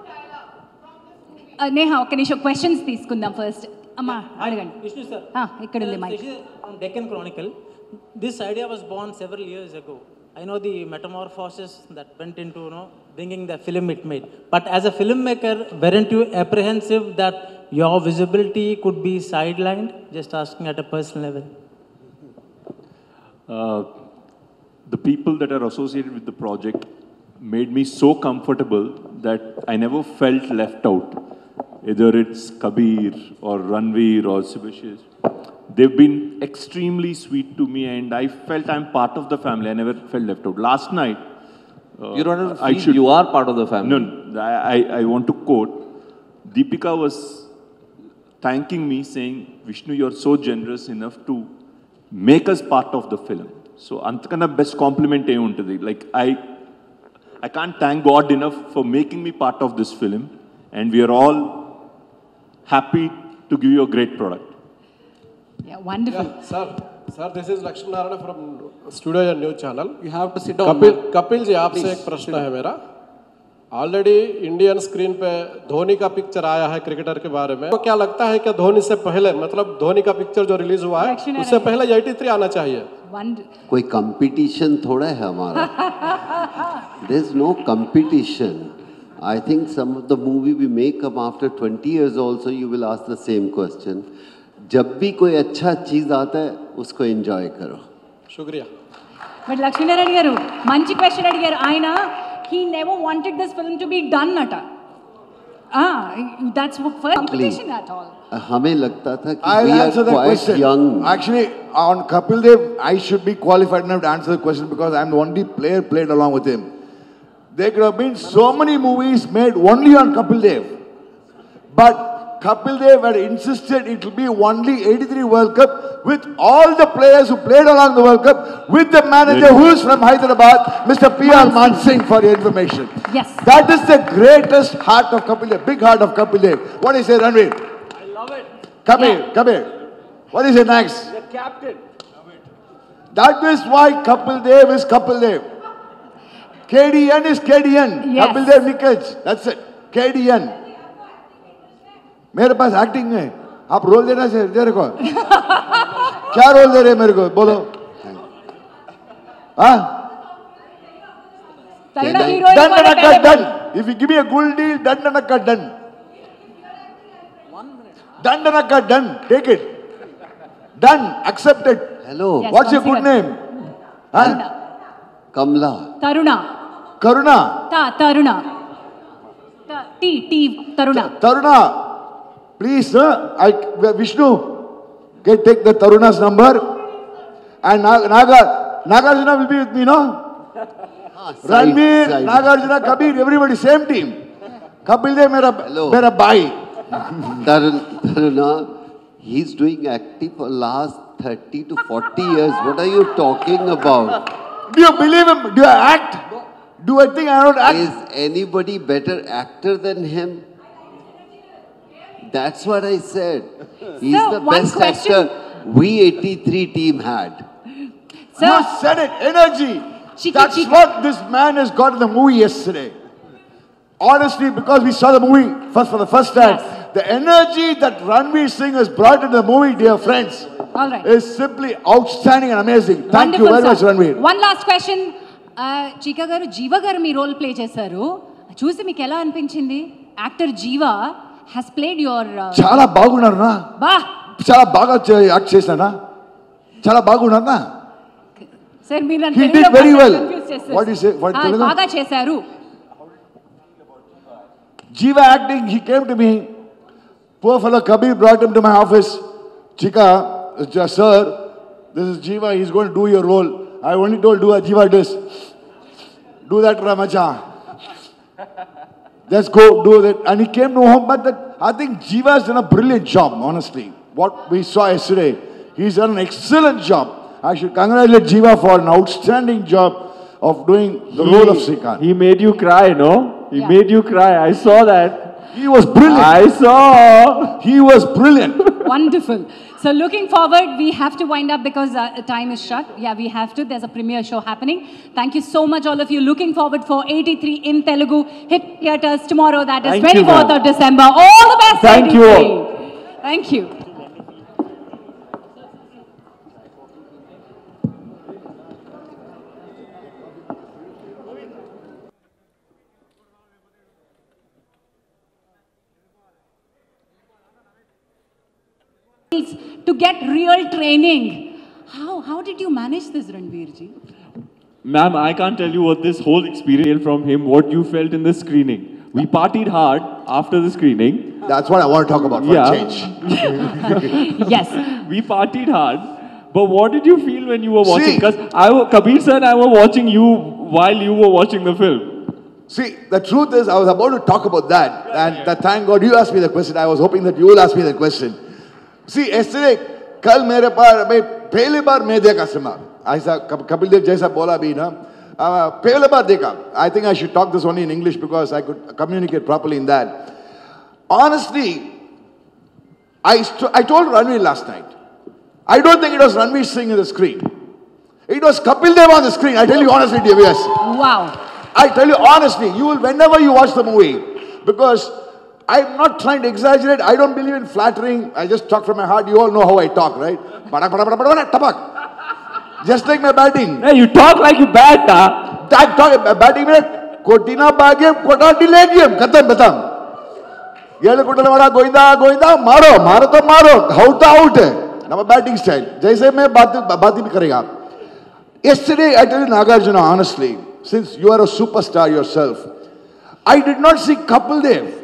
Uh, Neha, ఒక నిమిషం questions తీసుకుందాం first. అమ్మా అడగండి. Vishnu sir. ఇక్కడ ఉంది mic. From Deccan Chronicle. This idea was born several years ago. I know the metamorphosis that went into, you know, bringing the film it made. But as a filmmaker, weren't you apprehensive that your visibility could be sidelined? Just asking at a personal level. Uh, the people that are associated with the project made me so comfortable that I never felt left out. Either it's Kabir or Ranveer or Subhashish. They've been extremely sweet to me, and I felt I'm part of the family. I never felt left out. Last night, uh, You don't have to I feel should, you are part of the family. No, no I, I, I want to quote. Deepika was thanking me, saying, "Vishnu, you're so generous enough to make us part of the film." So, antakana best compliment e untadi. Like I, I can't thank God enough for making me part of this film, and we are all happy to give you a great product. Yeah, wonderful. Yeah, sir, sir, this is Lakshmi Narayana from Studio and News Channel. You have to sit down. Kapil Kapil ji आपसे एक प्रश्न है मेरा. Already Indian screen पे धोनी का picture आया है cricketer के बारे में. तो क्या लगता है कि धोनी से पहले, मतलब धोनी का पिक्चर जो रिलीज हुआ है उससे पहले eighty-three आना चाहिए? कोई कंपटीशन थोड़ा है हमारा. There's no competition. I think some of the movie we make come after twenty years also, you will ask the same question. जब भी कोई अच्छा चीज आता है उसको एंजॉय करो. शुक्रिया. But లక్ష్మీనారాయణ గారు మంచి క్వశ్చన్ అడిగారు ఆయన. He never wanted this film to be done at all. Ah, that's for competition at all. हमें लगता था कि I'll we are answer that quite question. young. Actually, on Kapil Dev, I should be qualified enough to answer the question because I'm the only player played along with him. There could have been so many movies made only on Kapil Dev. But Kapil Dev had insisted it will be only eighty-three World Cup with all the players who played along the World Cup, with the manager who is from Hyderabad, Mister P R Man Singh, for your information. Yes. That is the greatest heart of Kapil Dev, big heart of Kapil Dev. What do you say, Ranveer? I love it. Come here, come here. What do you say next? The captain. That is why Kapil Dev is Kapil Dev. K D N is K D N. Yes. Kapil Dev Nikaj. That's it. K D N. मेरे पास acting है, आप role देना चाहिए दे रहे को क्या role दे रहे मेरे को बोलो हाँ done and a cut done. If you give me a good deal, done and a cut done. Done and a cut done. Take it. Done. Accept it. Hello. Yes, What's your good consider. name? Huh? Kamla. Taruna. Karuna. Ta, Taruna. Ta, T, T, Taruna. Taruna. Please, sir. I, Vishnu, get take the Taruna's number. And Naga, Naga Nagarjuna will be with me, no? Ranveer, Nagarjuna, Kabir, everybody, same team. Kapil Dev, mera, mera bhai. Tarun, Taruna, he's doing acting for last thirty to forty years. What are you talking about? Do you believe him? Do you act? Do I think I don't act? Is anybody better actor than him? That's what I said. He's Sir, the one best question. actor we eighty-three team had. Sir, You said it, energy. Chika, That's chika. what this man has got in the movie yesterday. Honestly, because we saw the movie first for the first time, the energy that Ranveer Singh has brought into the movie, dear friends, all right. is simply outstanding and amazing. Thank you Wonderful, very much, sir. Ranveer. One last question. Chika garu, Jeeva garu మీ role play చేశారు. చూసి మీకు ఎలా అనిపించింది? Actor Jeeva has played your చాలా బాగున్నారు నా బా చాలా బాగా యాక్ట్ చేశానా చాలా బాగున్నారా సార్ మీరు He did very well. What is it? What Telugu? బాగా చేశారు. Jiva acting, he came to me. Poor fellow Kabir brought him to my office. Chika, uh, sir, this is Jiva, he's going to do your role. I only told do a Jiva this. Do that, Ramacha. Just go do that. And he came to home. But that, I think Jiva has done a brilliant job, honestly. What we saw yesterday, he's done an excellent job. I should congratulate Jiva for an outstanding job of doing the He- role of Srikanth. He made you cry, no? He Yeah. made you cry. I saw that. He was brilliant. I saw. He was brilliant. Wonderful. So looking forward, we have to wind up because uh, time is shut. Yeah, we have to. There's a premiere show happening. Thank you so much, all of you. Looking forward for eighty-three in Telugu. Hit theatres tomorrow. That is Thank you, twenty-fourth ma'am. of December. All the best. Thank you all. eighty-three. Thank you. To get real training. How, how did you manage this, Ranveer ji? Ma'am, I can't tell you what this whole experience from him, what you felt in the screening. We partied hard after the screening. That's what I want to talk about for Yeah. a change. Yes. We partied hard. But what did you feel when you were watching? See- Because I, wa- Kabir sir and I were watching you while you were watching the film. See, the truth is, I was about to talk about that. And that, thank God you asked me the question. I was hoping that you will ask me the question. See, yesterday, कल मेरे पास मैं पहली बार मैं देखा cinema ऐसा कपिल देव जैसा बोला भी ना पहली बार देखा I think I should talk this only in English because I could communicate properly in that. Honestly, I, st- I told Ranveer last night, I don't think it was Ranveer Singh on the screen. It was Kapil Dev on the screen. I tell you honestly, dear viewers. Wow. I tell you honestly, you will, whenever you watch the movie, because I'm not trying to exaggerate. I don't believe in flattering. I just talk from my heart. You all know how I talk, right? Badak, badak, badak, badak, tapak. Just like my batting. Hey, you talk like you bat, huh? I talk batting में कोटिना बागेम कोटाटी लेगियम खत्म खत्म ये लोग कोटले वाला गोइंदा गोइंदा मारो मारो तो मारो आउट तो आउट है ना बैटिंग स्टाइल जैसे मैं बात बात भी करेगा. Yesterday I tell you Nagarjuna honestly, since you are a superstar yourself, I did not see Kapil Dev.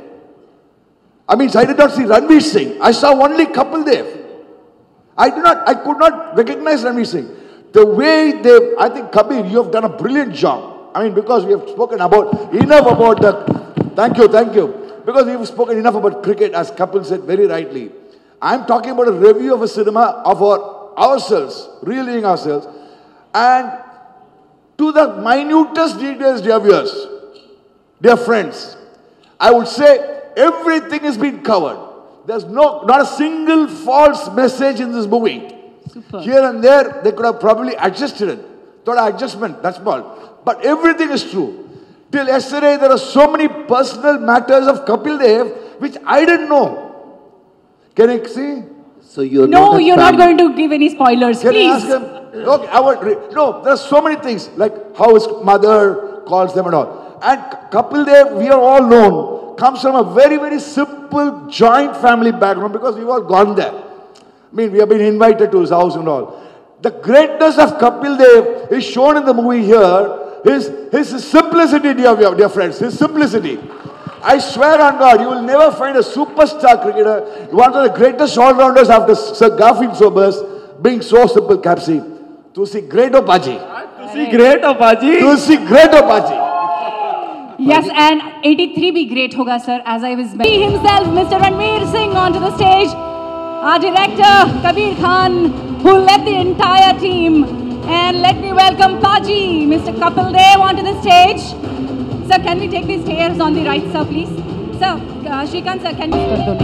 I mean, I did not see Ranveer Singh. I saw only Kapil Dev. I did not, I could not recognize Ranveer Singh. The way they, I think Kabir, you have done a brilliant job. I mean, because we have spoken about, enough about the, thank you, thank you. Because we have spoken enough about cricket, as Kapil said very rightly. I'm talking about a review of a cinema of our, ourselves, reeling ourselves. And to the minutest details, dear viewers, dear friends, I would say, everything has been covered. There's no, not a single false message in this movie. Super. Here and there, they could have probably adjusted it. Thoda adjustment, that's all. But everything is true. Till yesterday, there are so many personal matters of Kapil Dev which I didn't know. Can I see? So you're no, not you're not going to give any spoilers, Can please. I ask him? Okay, I would re- no, there are so many things like how his mother calls them and all. And Kapil Dev, we are all known, comes from a very, very simple joint family background because we've all gone there. I mean, we have been invited to his house and all. The greatness of Kapil Dev is shown in the movie here. His, his simplicity, dear, dear friends, his simplicity. I swear on God, you will never find a superstar cricketer, one of the greatest all-rounders after Sir Garfield Sobers, being so simple, Capsi. To see great Opaji. To see great Opaji. To see great Opaji. Yes, and eighty-three be great hoga, sir, as I was mentioning. He himself, Mister Ranveer Singh, onto the stage. Our director, Kabir Khan, who led the entire team. And let me welcome Paji, Mister Kapil Dev, onto the stage. Sir, can we take these chairs on the right, sir, please? Sir, uh, Shrikant, sir, can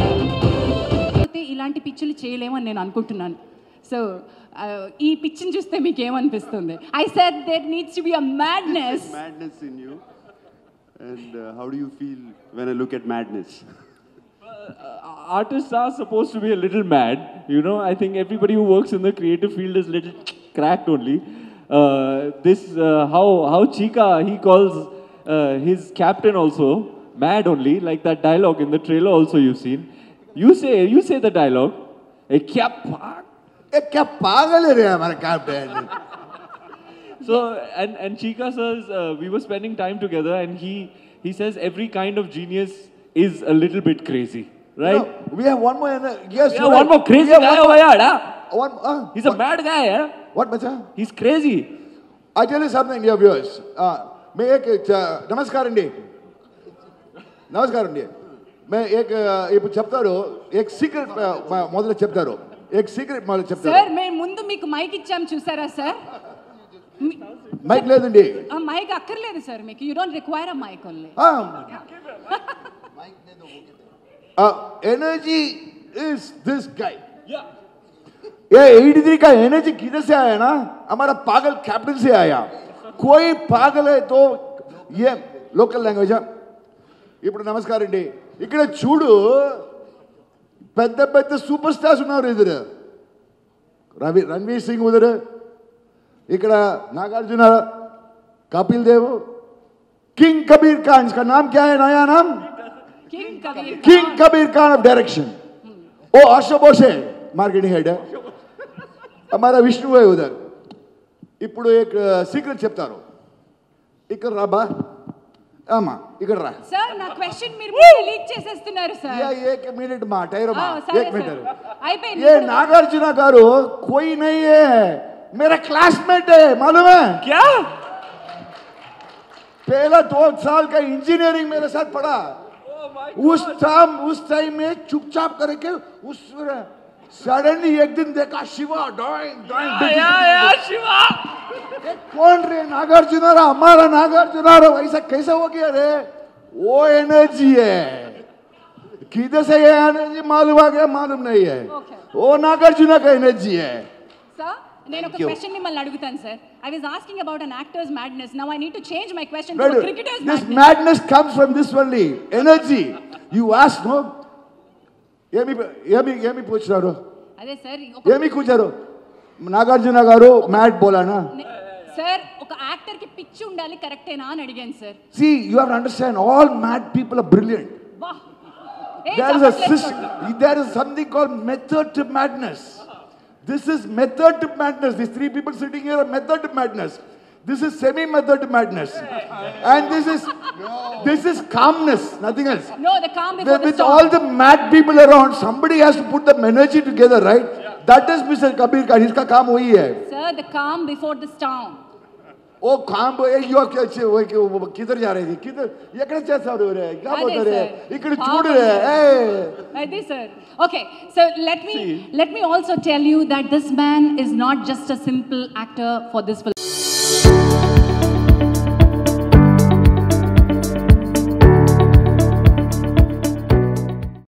we... ఇలాంటి పిచ్చులు చేయలేమని నేను అనుకుంటున్నాను. So, ఈ పిచ్చిని చూస్తే మీకు ఏమనిపిస్తుంది? I said there needs to be a madness. Madness in you. And uh, how do you feel when I look at madness? Uh, artists are supposed to be a little mad, you know. I think everybody who works in the creative field is little cracked only. Uh, this, uh, how, how Chika, he calls uh, his captain also mad only, like that dialogue in the trailer also you've seen. You say, you say the dialogue. Eh, kya pa- eh, kya pagal hai re hamara captain. So, and, and Chika says, uh, we were spending time together and he, he says every kind of genius is a little bit crazy, right? No, we have one more. Yes, we have one more crazy guy over here, huh? One, uh, He's a what? mad guy, huh? What, bacha? He's crazy. I tell you something, dear viewers. Uh, मैं एक नमस्कार अंडी नमस्कार अंडी मैं एक ఇప్పుడు చెప్తారు एक సీక్రెట్ మొదలు చెప్తారు एक సీక్రెట్ మొదలు చెప్తారు సార్ మేము ముందు మీకు మైక్ ఇచ్చాం చూసారా సార్ మైక్ లేదండి ఆ మైక్ అక్కర్లేదు సార్ మీకు you don't require a mic only energy is this guy ये eighty-three का एनर्जी किधर से आया ना हमारा पागल कैप्टन से आया कोई पागल है तो ये लोकल लैंग्वेज ఇప్పుడు నమస్కారం అండి ఇక్కడ చూడు పెద్ద పెద్ద సూపర్ స్టార్స్ ఉన్నారు ఎదురు రవి రణవీర్ సింగ్ ఉదరు ఇక్కడ నాగార్జున कपिल देव किंग कबीर खान इसका नाम क्या है नया नाम king Kabir king Kabir Khan of direction ओ हर्ष बोसे मार्केटिंग हेड है हमारा विष्णु है उधर ఇప్పుడు एक सीक्रेट చెప్తారు ఇక్కడ రాబా ఆమా ఇక్కడ రా సార్ నా క్వశ్చన్ మీరు ముందు లీక్ చేసేస్తున్నారు సార్ యా एक मिनट మా టైర్ మా एक मिनट అయిపోయింది ये नागार्जुन गारू कोई नहीं है मेरा क्लासमेट है मालूम है क्या पहला दो साल का इंजीनियरिंग मेरे साथ पढ़ा उस टाइम उस टाइम में चुपचाप करके उस सडनली एक दिन देखा शिवा ड्राइंग ड्राइंग शिवा कौन रे नागार्जुन हमारा नागार्जुन ऐसा कैसा हो गया रे वो एनर्जी है किधर से ये एनर्जी मालूम आ गया मालूम नहीं है वो नागार्जुन का एनर्जी है సార్ నేను ఒక క్వశ్చన్ మిమ్మల్ని అడుగుతాను sir I was asking about an actor's madness now I need to change my question to a cricketer's this madness madness comes from this only energy you ask no ఏమి ఏమి ఏమి పూछారు అదే sir ఏమి కూర్చారు Nagarjuna garu mad బోలానా sir ఒక actor కి పిచ్ ఉండాలి కరెక్టేనా అని అడిగాను sir see you have to understand all mad people are brilliant వాహ్ there is a system, there is something called method to madness this is method to madness these three people sitting here are method to madness this is semi method to madness and this is no. this is calmness nothing else no the calm before the, the with storm. all the mad people around somebody has to put the energy together right yeah. that is Mister Kabir Khan iska kaam wahi hai sir the calm before the storm oh calm you are किधर जा रहे थे किधर ఎక్కడ చేస్తారు రే क्या बोलते रे ఇక్కడ చూడు రే అదే sir okay so let me See. let me also tell you that this man is not just a simple actor for this film